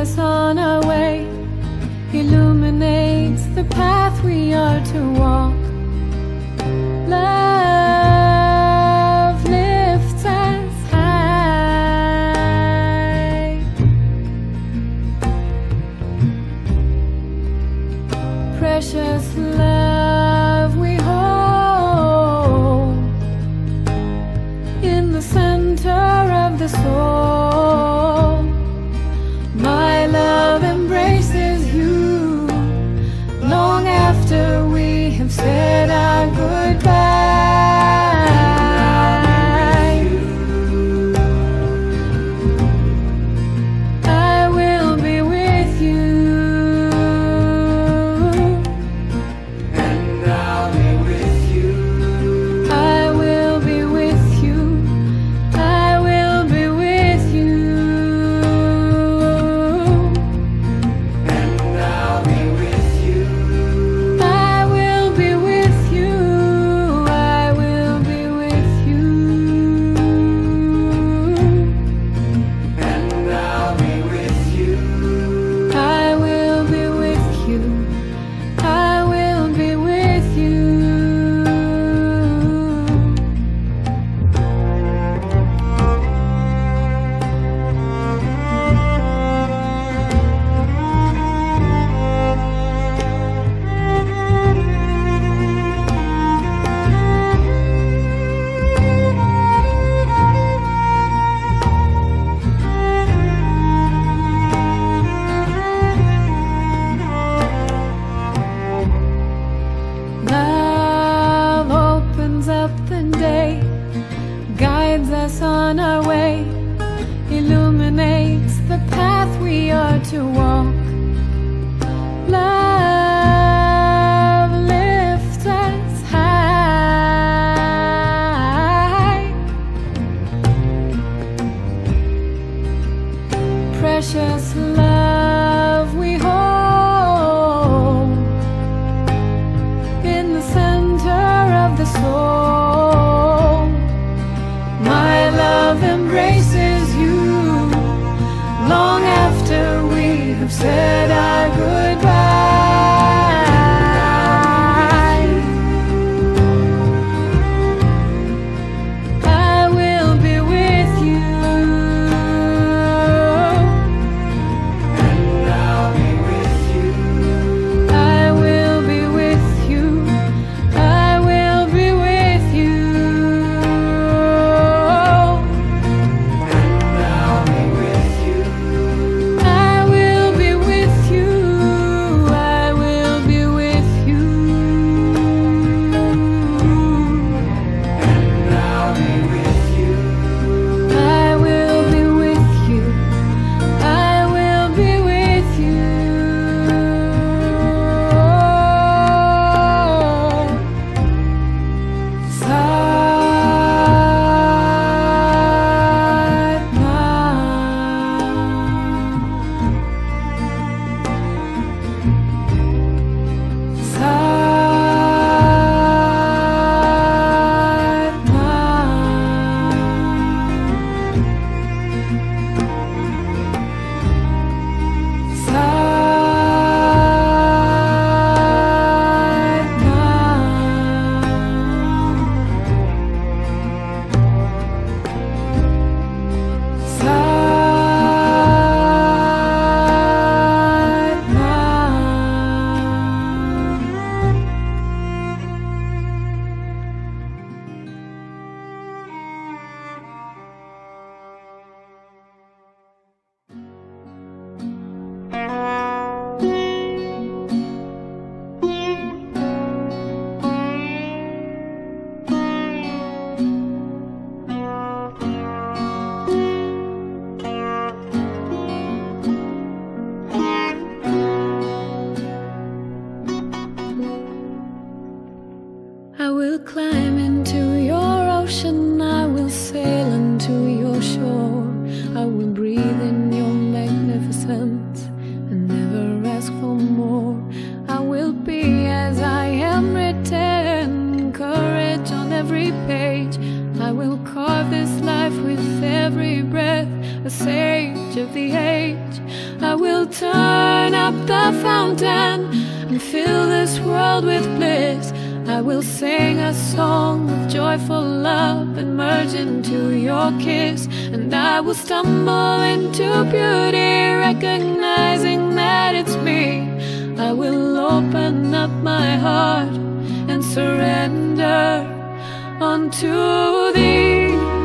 us on our way, illuminates the path we are to walk. Love lifts us high. Precious love we hold in the center of the soul. My love embraces you long after we have said our goodbye. I will be with you, and I'll be with you. I will be with you, I will be with you, And I'll be with you. I will be with you, I will be with you, And I'll be with you. I will be with you, I will be with you. Love opens up the day, guides us on our way, illuminates the path we are to walk. Love lifts us high. Precious love we hold in the center of the soul. My love embraces you long after we have said our goodbye. I will be with you, And I'll be with you. I will be with you, I will be with you, And I'll be with you. I will be with you, up the fountain and fill this world with bliss. I will sing a song of joyful love and merge into your kiss. And I will stumble into beauty, recognizing that it's me. I will open up my heart and surrender unto thee.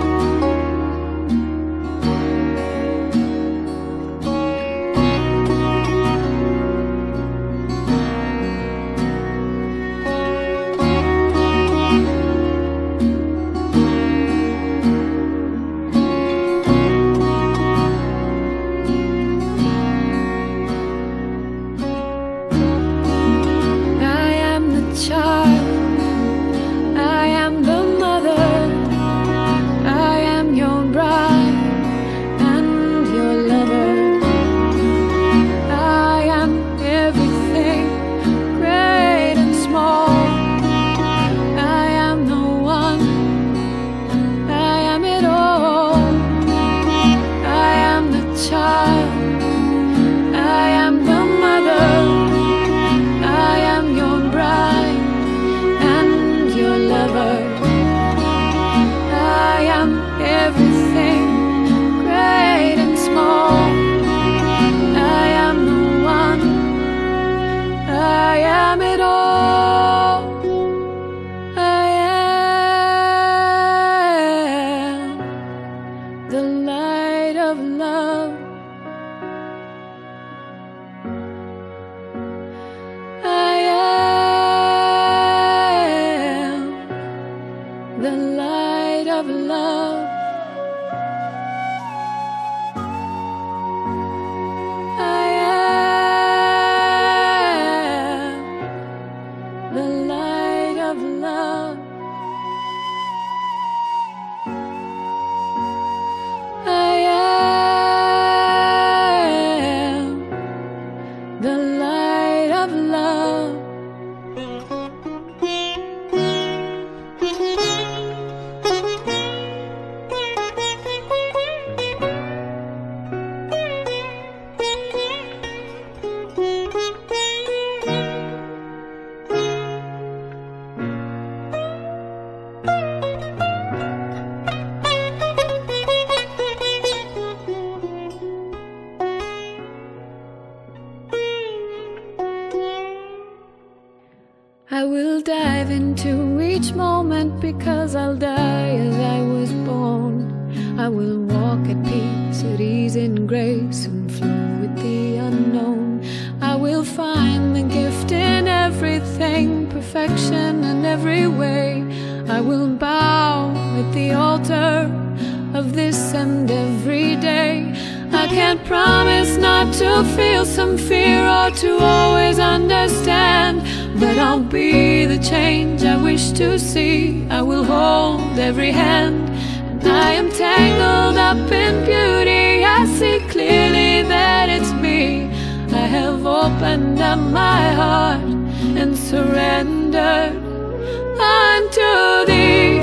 I will dive into each moment because I'll die as I was born. I will walk at peace, at ease and grace, and flow with the unknown. I will find the gift in everything, perfection in every way. I will bow at the altar of this and every day. I can't promise not to feel some fear or to always understand, but I'll be the change I wish to see. I will hold every hand, and I am tangled up in beauty. I see clearly that it's me. I have opened up my heart and surrendered unto thee.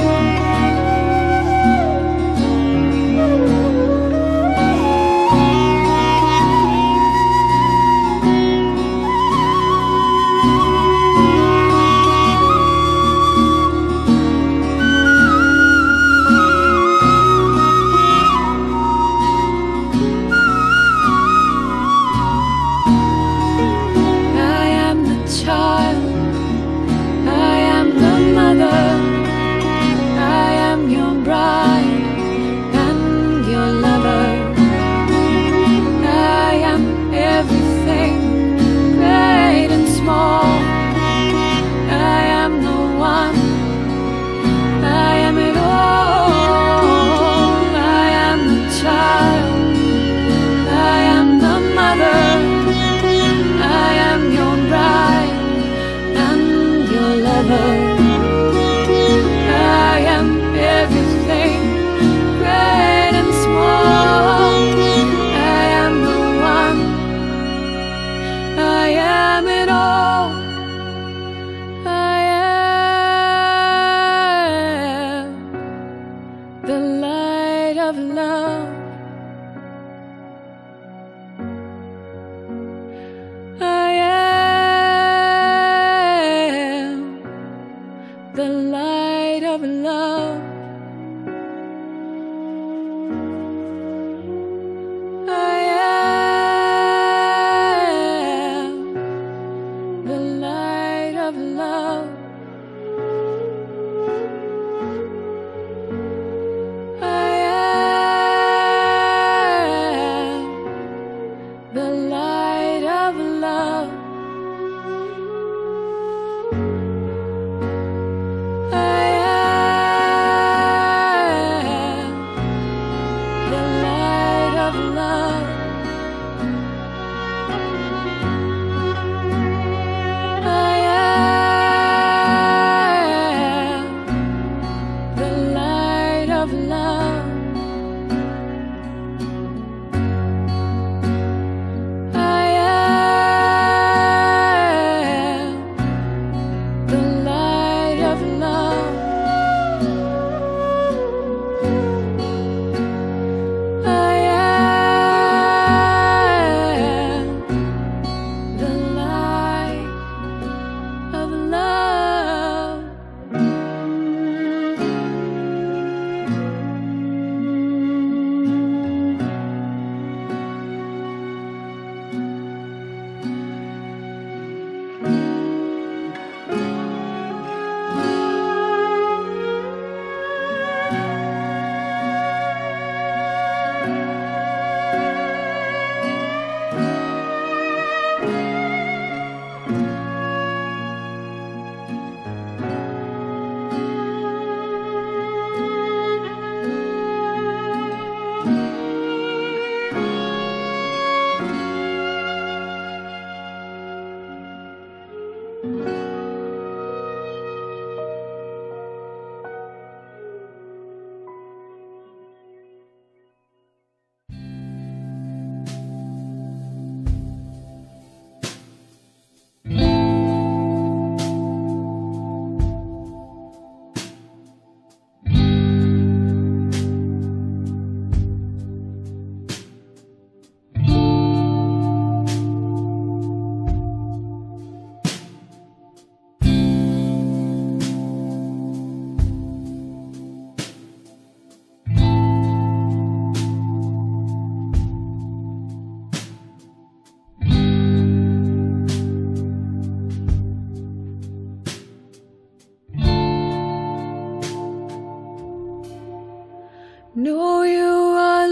Know you are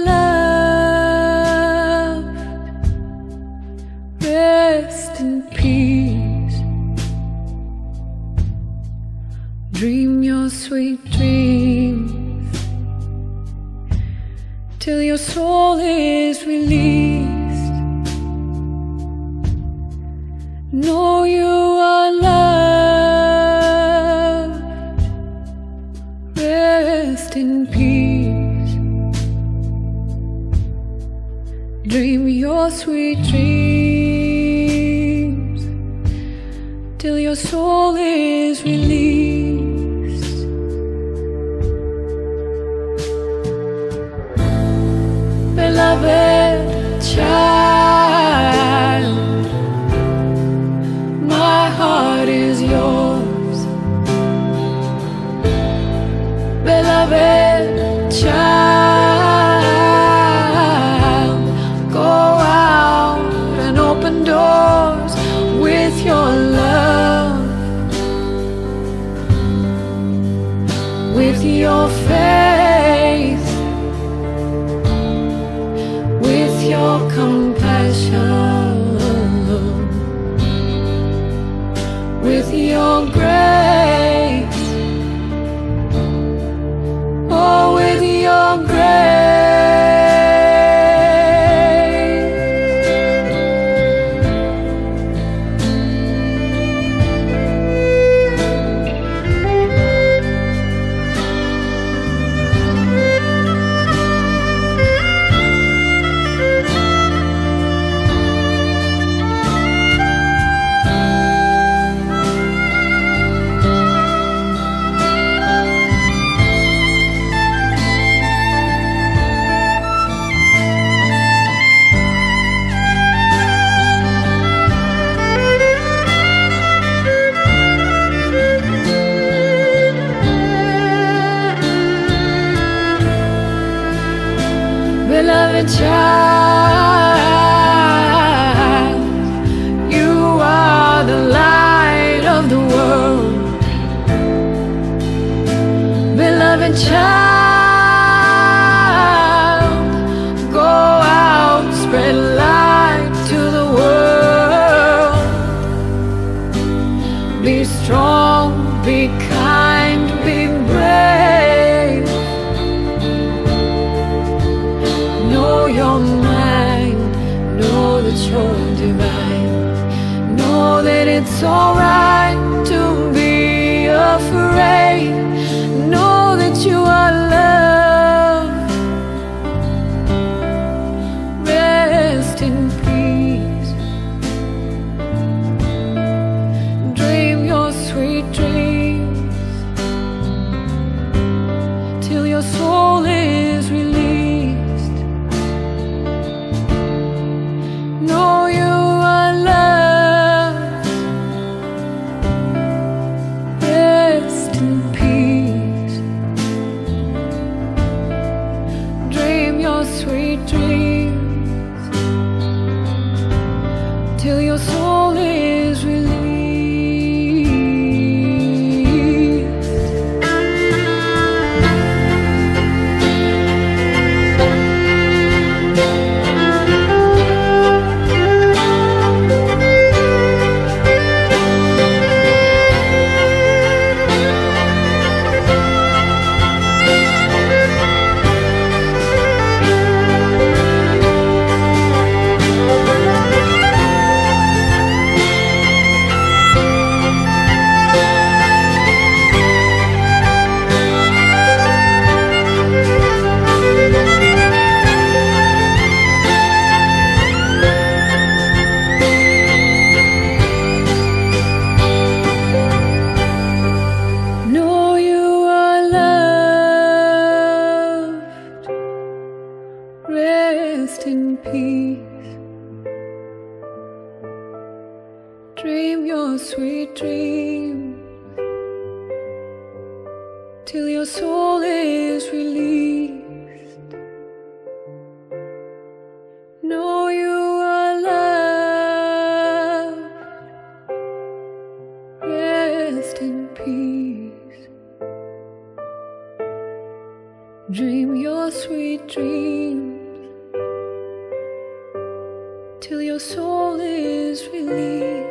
loved. Rest in peace. Dream your sweet dreams till your soul is released. Know you are loved. Rest in peace. Dream your sweet dreams till your soul is released. Beloved child, my heart is yours. Beloved child, doors with your love, with your faith, with your compassion, with your grace, oh, with your grace. Beloved child, you are the light of the world. Beloved child, go out, spread light to the world. Be strong, be kind, be brave. Know your mind, know that you're divine. Know that it's alright to be afraid. Know that you are loved. Rest in peace. Dream your sweet dreams till your soul is released. Know you are loved. Rest in peace. Dream your sweet dreams till your soul is released. Know you are loved. Rest in peace. Dream your sweet dreams till your soul is released.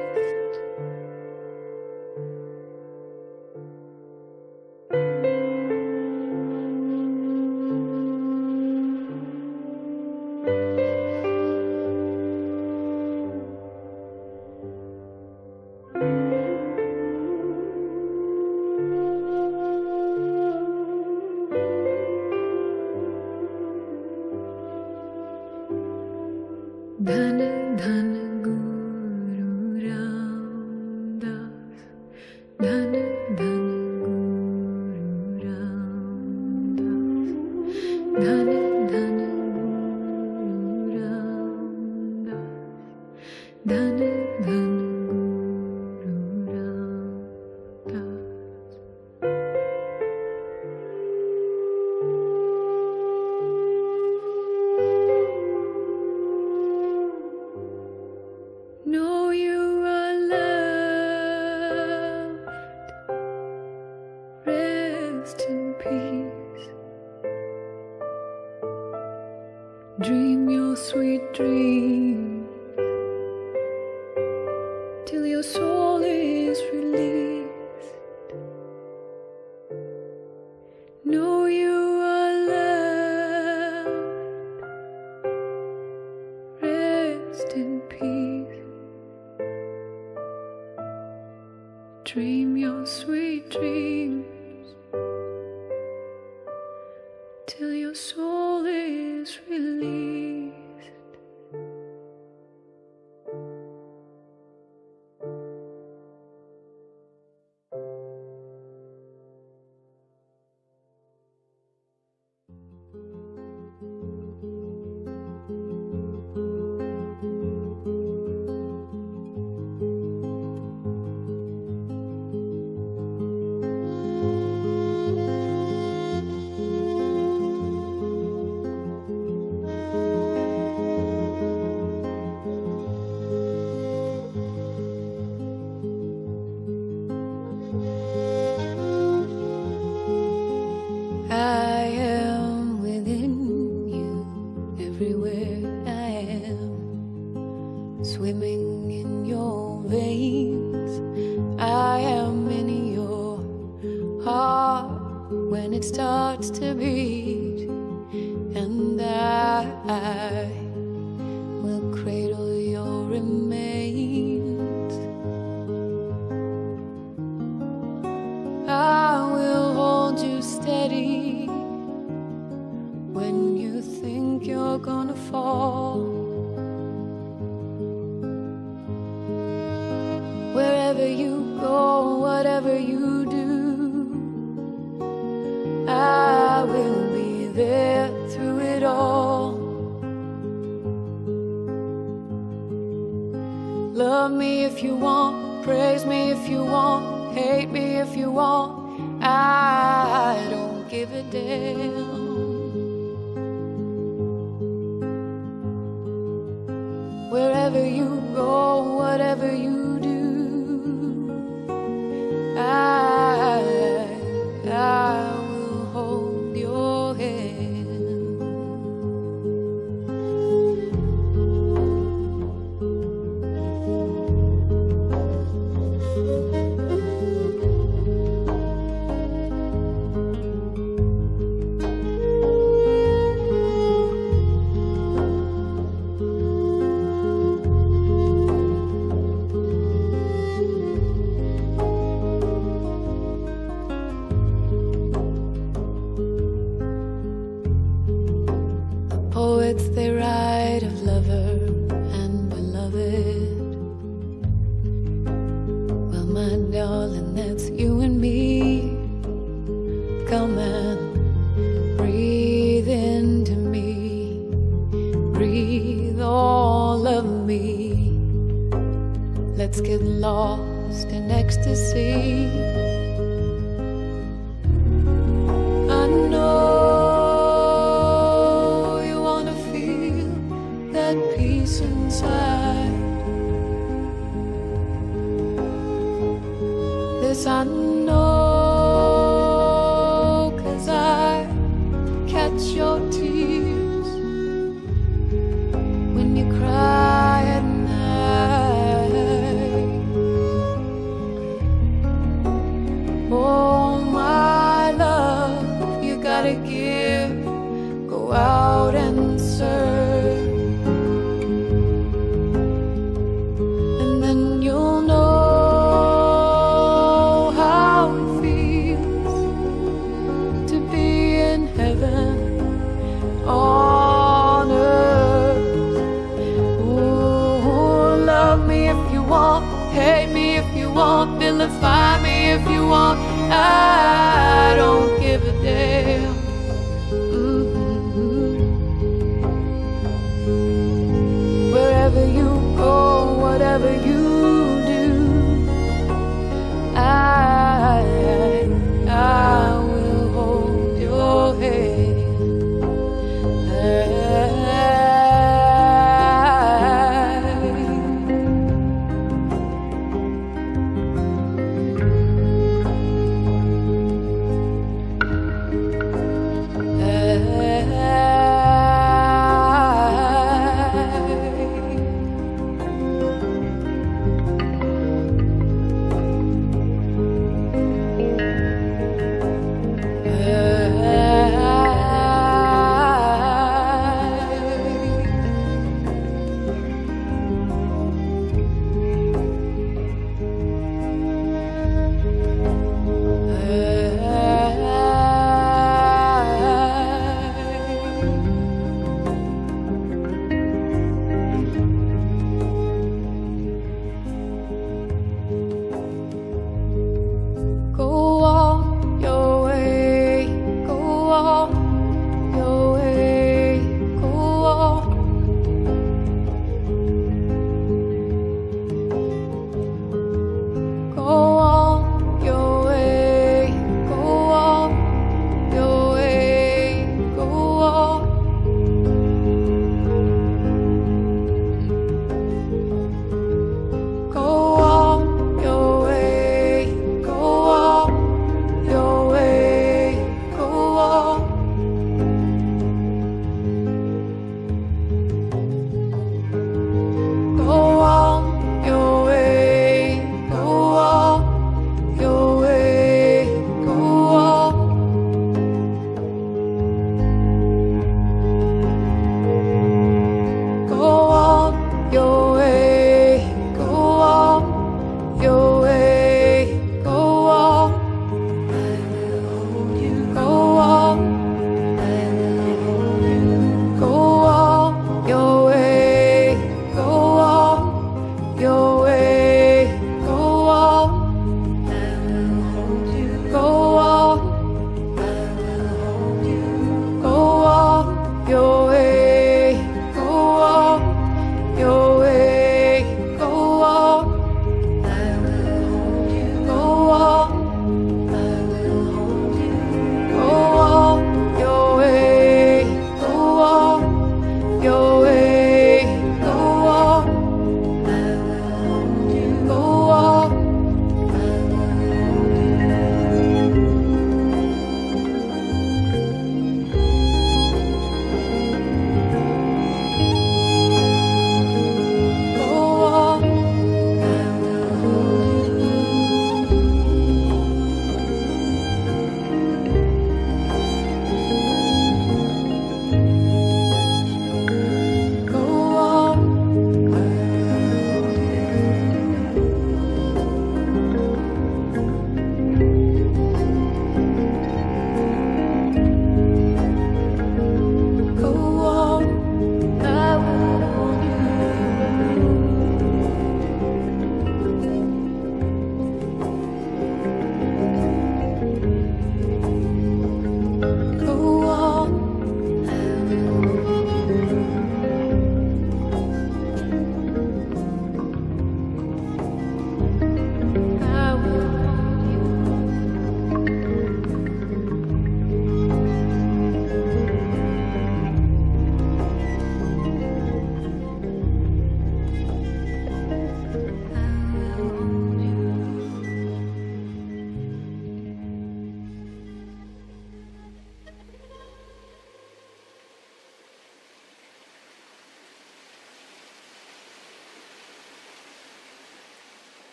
Dhan Dhan Guru Ramdas, Dhan Dhan Guru Ramdas, Dhan Dhan Guru Ramdas, Dhan Dhan Guru Ramdas. Know you are loved. Rest in peace. Dream your sweet dreams till your soul is released. Know you are loved. Rest in peace. Dream your sweet dreams till your soul is released. I am within you, everywhere I am, swimming in your veins. I am in your heart when it starts to beat, and I will cradle your remains. I will hold you steady when you think you're gonna fall. Wherever you go, whatever you do, I will be there through it all. Love me if you want, praise me if you want, hate me if you want, I don't give a damn. Wherever you go, whatever you do, I will hold your hand. Let's get lost in ecstasy. I know you wanna feel that peace inside. This I know, 'cause I catch your tears when you cry at night. Oh my love, you gotta give, go out and serve, and then you'll know how it feels to be in heaven on earth. Ooh, love me if you want, hate me if you want, vilify me if you want, I don't give a damn. Wherever you go, whatever you do, I will hold your hand.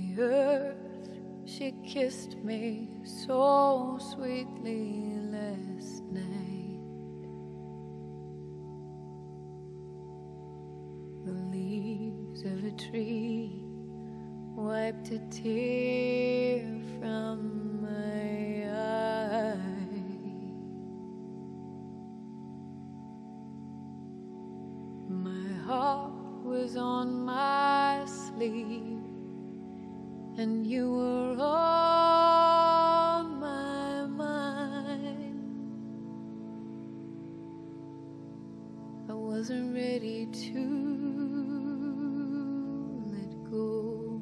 the earth, she kissed me so sweetly last night. The leaves of a tree wiped a tear from my eye. My heart was on my sleeve, and you were on my mind. I wasn't ready to let go.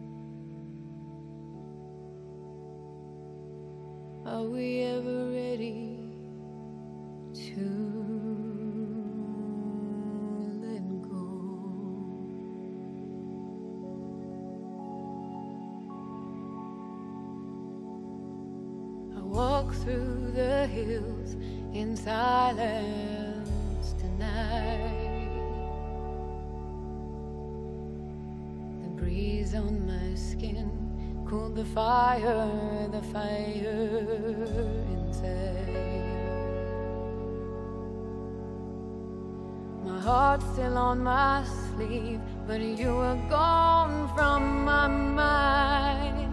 Are we ever ready to let go? I walk through the hills in silence tonight. The breeze on my skin cooled the fire inside. My heart's still on my sleeve, but you were gone from my mind.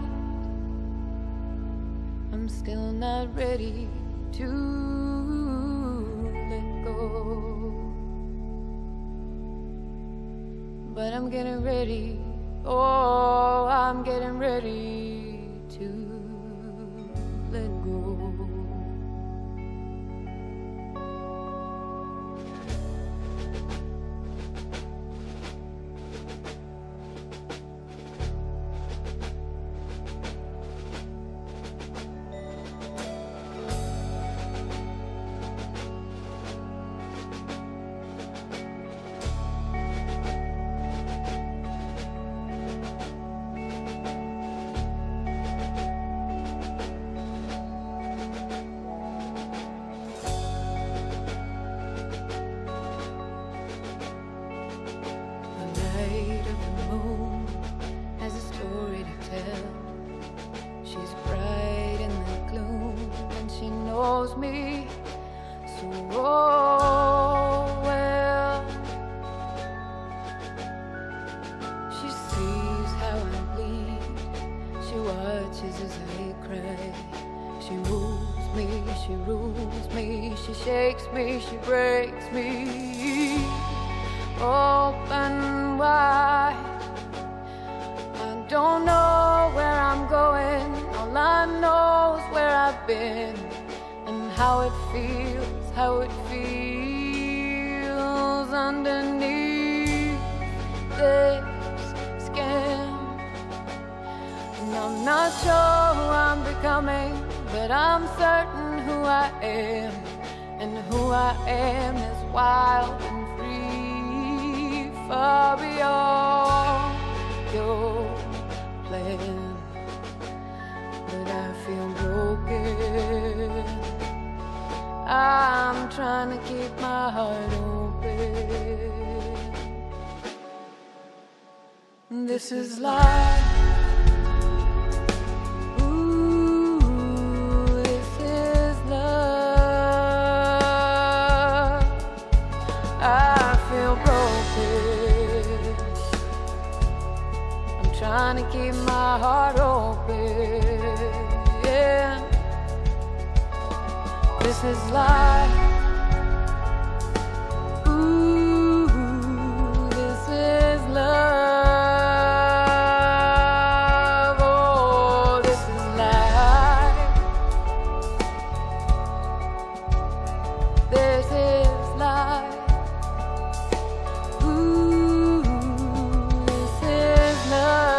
I'm still not ready to let go, but I'm getting ready. Oh, I'm getting ready to let go. Me so well. She sees how I bleed. She watches as I cry. She moves me, she rules me, she shakes me, she breaks me open wide. I don't know where I'm going. All I know is where I've been. How it feels underneath this skin. And I'm not sure who I'm becoming, but I'm certain who I am. And who I am is wild and free, far beyond your plan. But I feel broken. I'm trying to keep my heart open. This is life. Ooh, this is love. I feel broken. I'm trying to keep my heart open. This is life. Ooh, this is love. Oh, this is life. This is life. Ooh, this is love.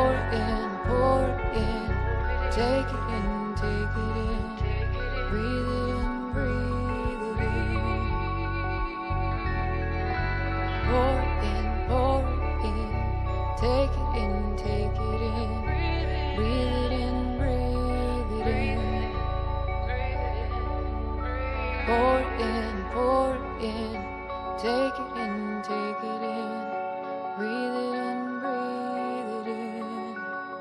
pour in, take it in, take it in, breathe it in, breathe it in. Pour in, take it in, take it in, breathe it in, breathe it in. Pour in, take it in, take it in, breathe it in, breathe it in.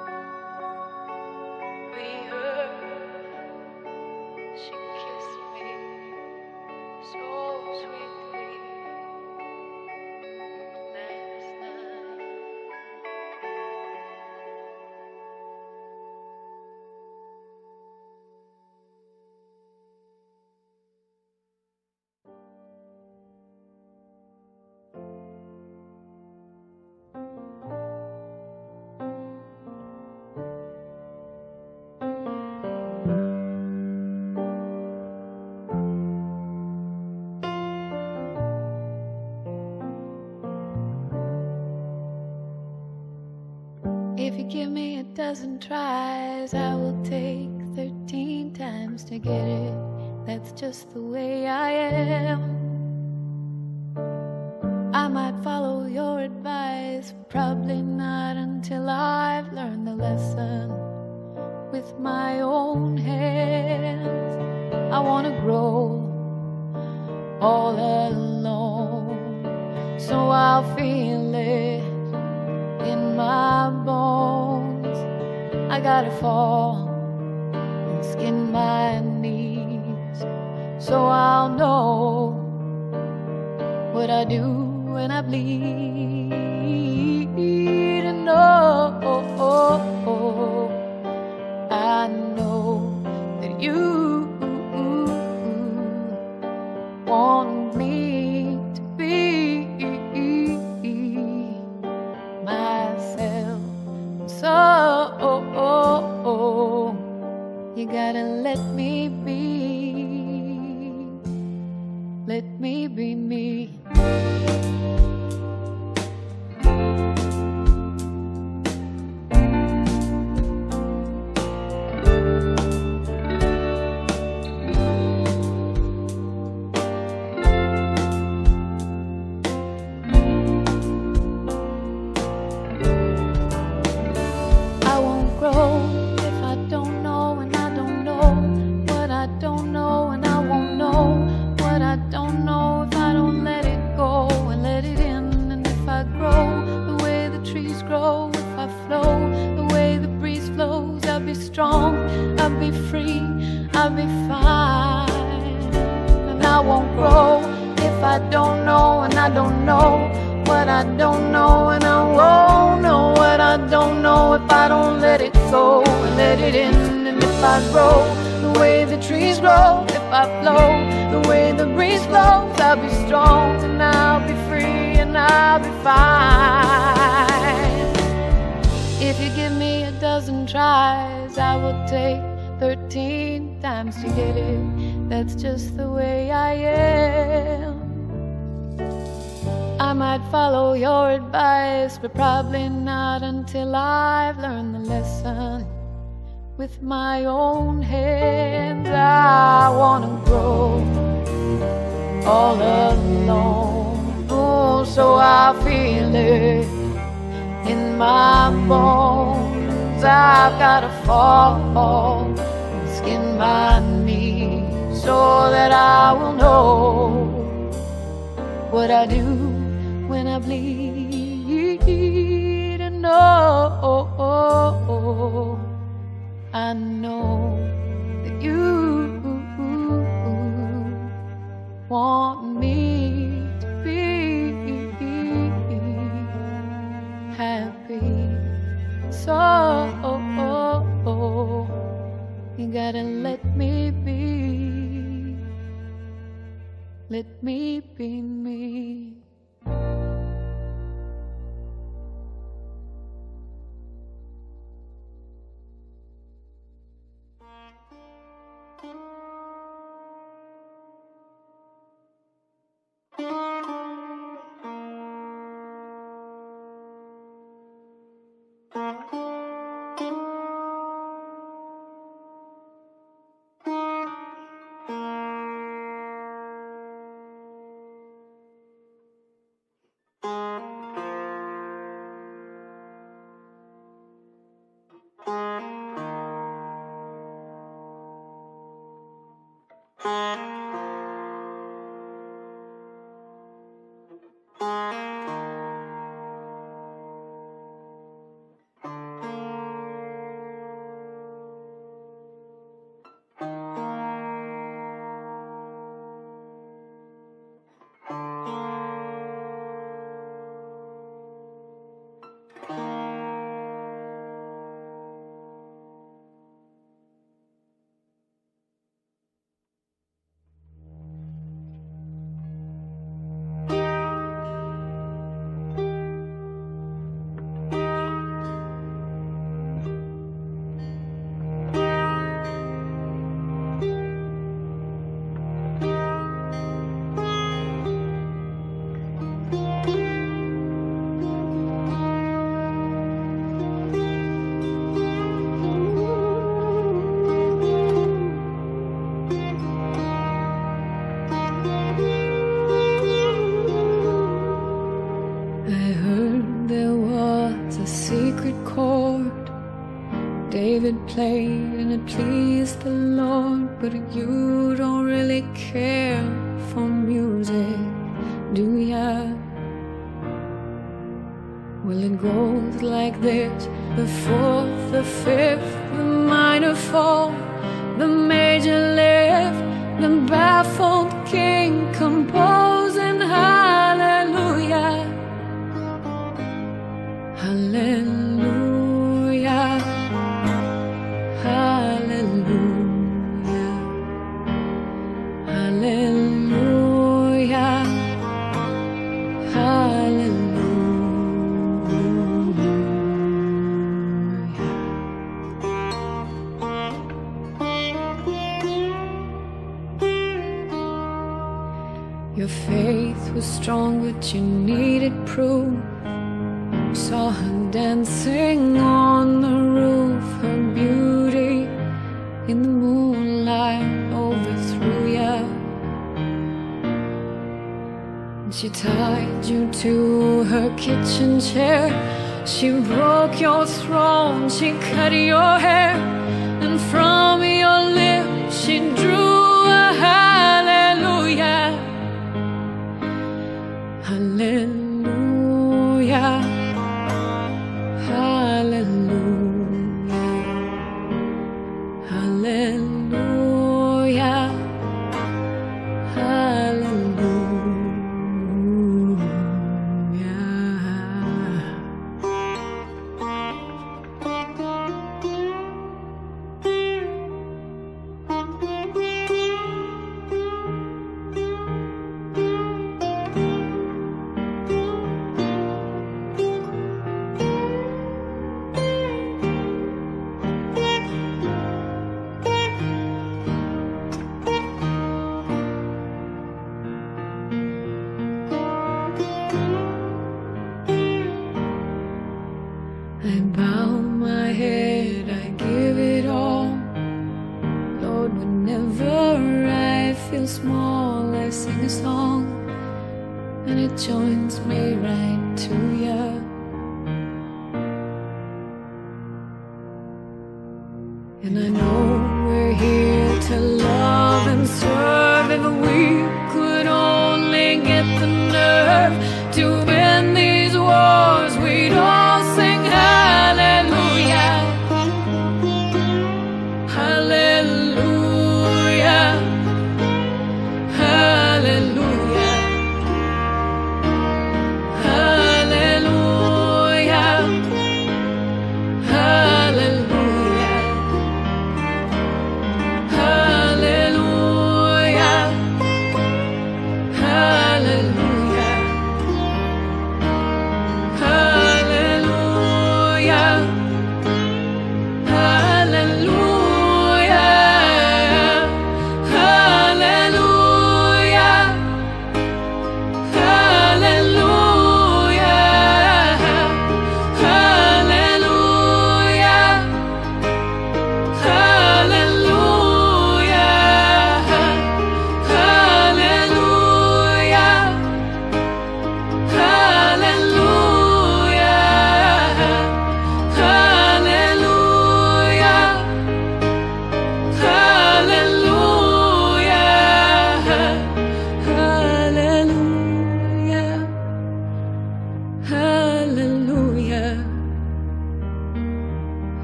We heard she kissed me so sweetly last night. If you give me a dozen tries, I will take 13 times to get it. That's just the way I am. I might follow your advice, probably not until I've learned the lesson with my own hands. I wanna grow all alone, so I'll feel it in my bones. I gotta fall and skin my knees, so I'll know what I do when I bleed. And I know that you want me to be myself, so you gotta let me be me. To get it, that's just the way I am. I might follow your advice, but probably not until I've learned the lesson with my own hands. I wanna grow all alone, oh, so I feel it in my bones. I've gotta fall, skin my knees, so that I will know what I do when I bleed. And I know that you want me to be happy, so you gotta let me be me. David played and it pleased the Lord, but you don't really care for music, do ya? Well, it goes like this: the fourth, the fifth, the minor fall, the major lift, the baffled king composing hallelujah, hallelujah, hallelujah, hallelujah, hallelujah. Your faith was strong, but you needed proof. Saw her dancing on the roof, her beauty in the moonlight overthrew ya. She tied you to her kitchen chair, she broke your throne, she cut your hair, and from your lips she drew a hallelujah, hallelujah, hallelujah, hallelujah, hallelujah. I bow my head, I give it all. Lord, whenever I feel small, I sing a song, and it joins me right to ya. And I know we're here to love and serve. If we could only get the nerve to win these wars, we'd all sing hallelujah, hallelujah, hallelujah, hallelujah, hallelujah, hallelujah.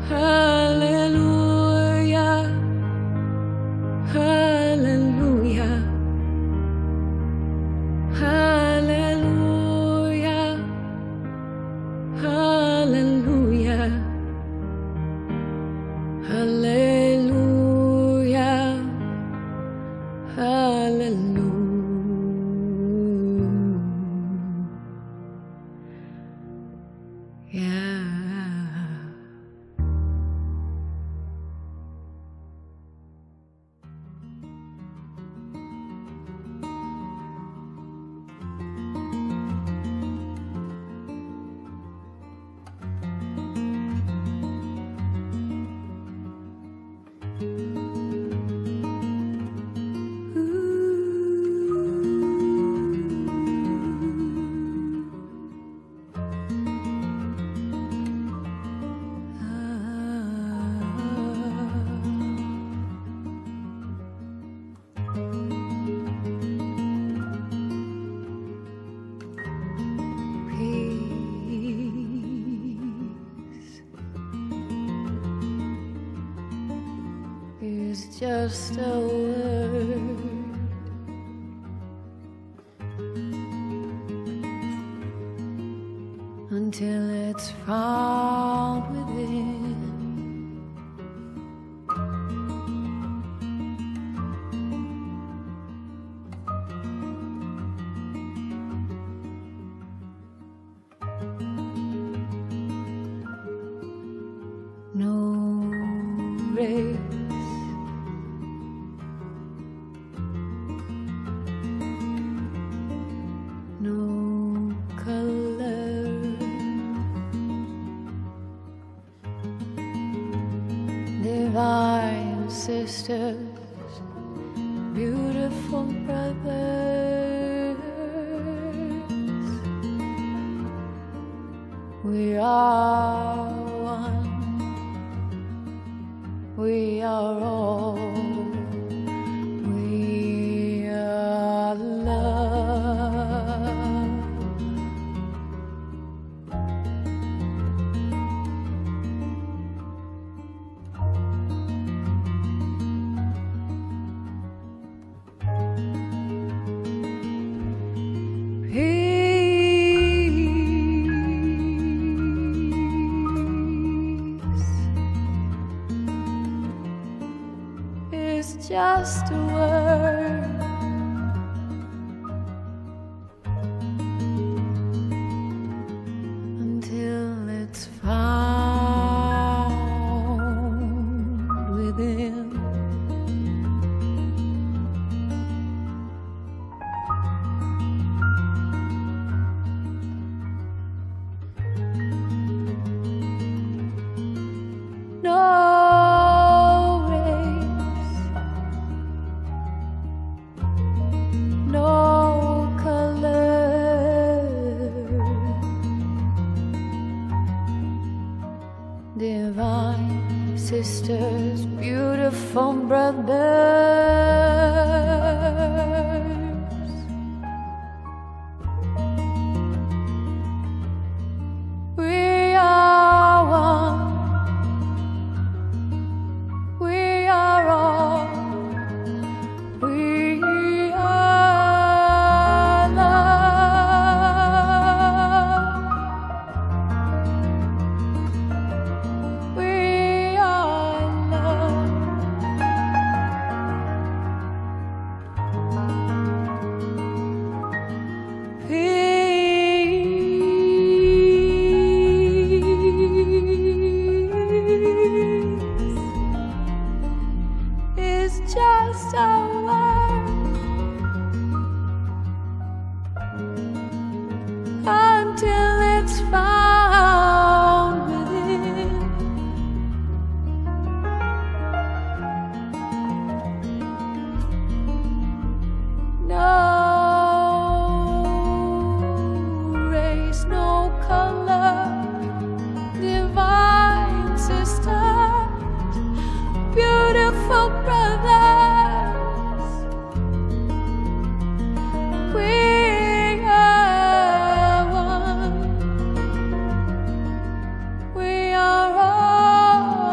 Hallelujah, hallelujah, hallelujah, hallelujah, hallelujah, hallelujah. Is just a word until it's found within. No race, no color, divine sisters, beautiful brothers, we are one, we are all, we are love. Peace is just a word until it's found within. No race, no color, divine sisters, beautiful brothers, we are one. We are all, we are love. We are love. Peace is just a word until it's found within. No race, no color, divine sisters, beautiful brothers, we are one, we are all.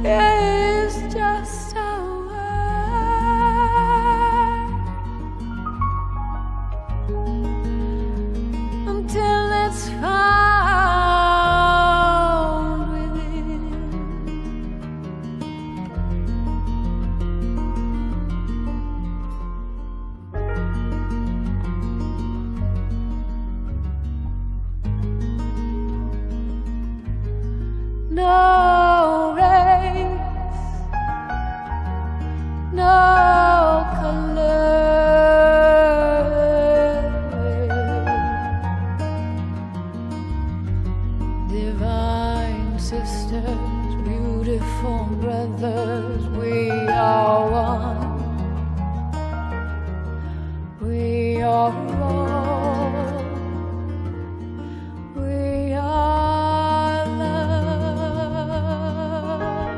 is just a word until it's found within. No race, no color, divine sisters, beautiful brothers, we are one, we are all, we are love.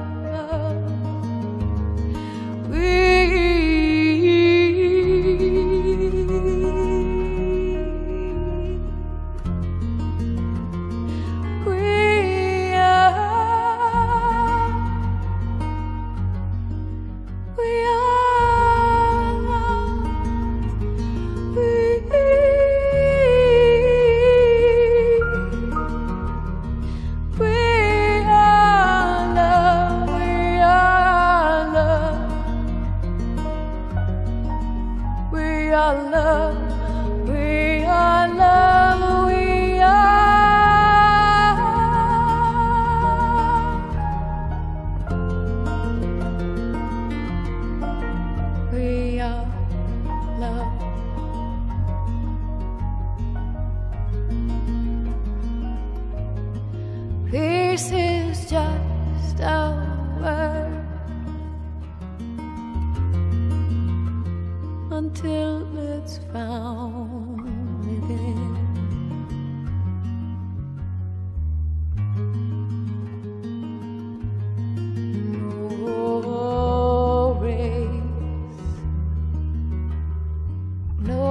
We are love, we are love, we are love. Peace is just a word until it's found within. No race, no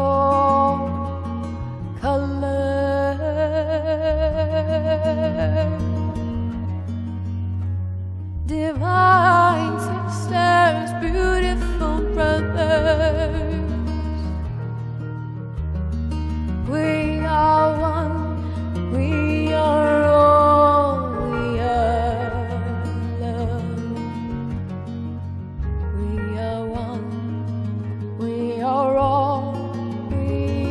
color, divine sisters, beautiful brothers, we are one, we are all, we are love. We are one, we are all, we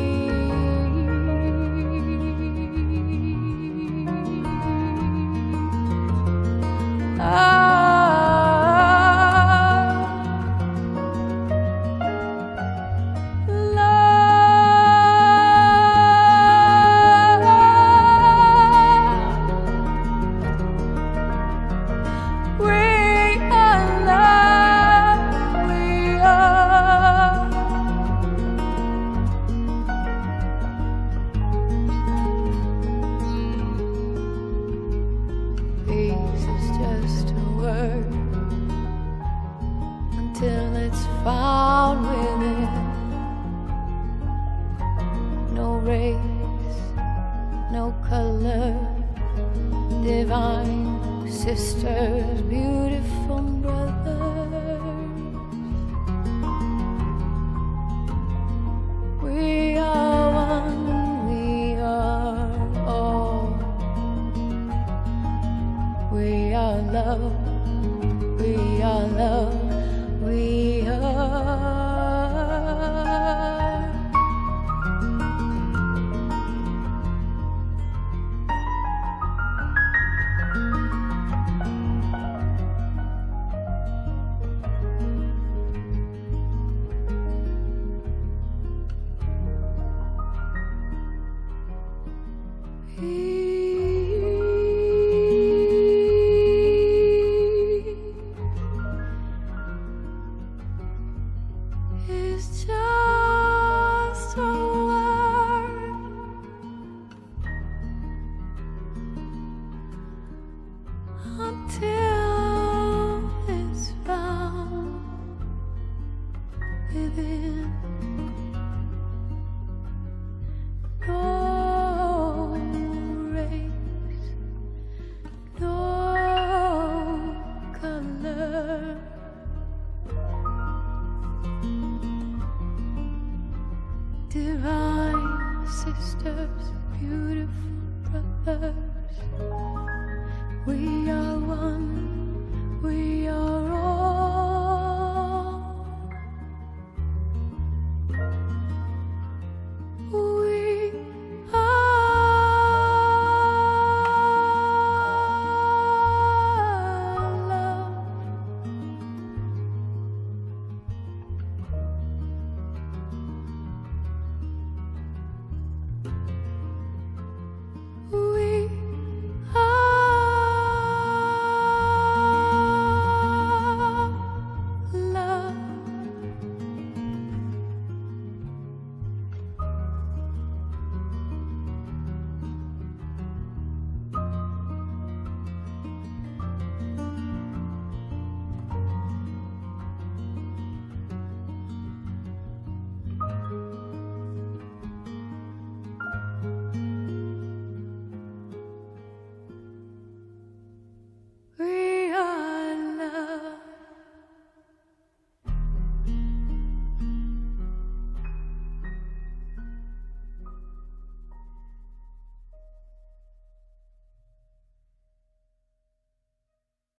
are. Peace is just a word until it's found within. No race, no color, divine sisters, beautiful brothers, we are one, we are all. We are love, we are love, we are. one.